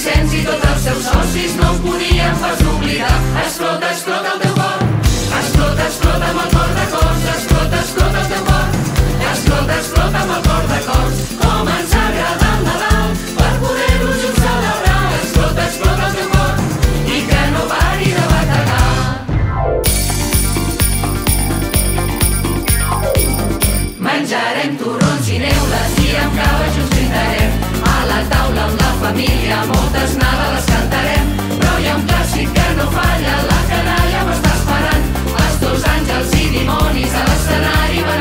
Vicenç i tots els seus socis no ho podien pas oblidar. Explota, explota el teu cor, explota, explota amb el cor de cors, explota, explota el teu cor, explota, explota amb el cor de cors. Com ens agrada el Nadal per poder-ho junts celebrar. Explota, explota el teu cor i que no pari de bategar. Menjarem torrons i neules i amb cava junts brindarem. A la taula amb la família moltes nadales cantarem. Però hi ha un clàssic que no falla, la canalla m'està esperant. Els dos àngels i dimonis a l'escenari van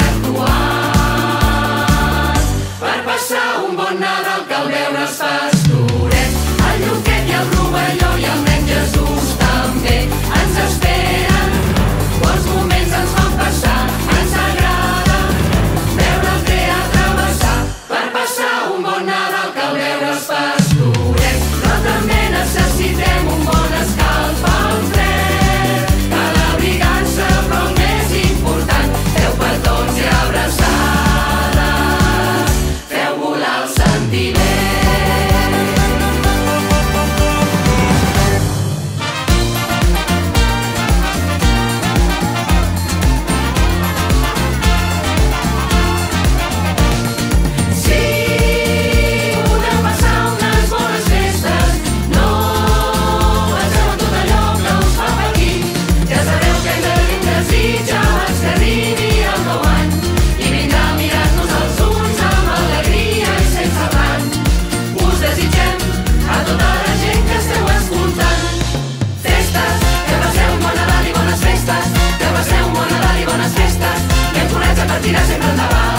actuar per passar un bon Nadal que al veure'ls pastorem. El Lluquet i el Rovelló i el nen Jesús també ens esperen. Bons moments ens fan passar, ens agrada veure el teatre vessar per passar un bon Nadal que al veure'ls pastorem. Però també necessitem un bon escalf al fred, que l'abrigança, però el més important, feu petons i abraçades, feu volar el sentiment. Sí, podeu passar unes bones festes, no penseu en tot allò que us fa patir. Ja sabeu que hem de tenir un desig abans que arribi el nou any i vindrà a mirar-nos els ulls amb alegria i sense afany. Us desitgem a tota la gent que esteu escoltant festes, que passeu un bon Nadal i bones festes, que passeu un bon Nadal i bones festes, ben forats a partir de sempre endavant.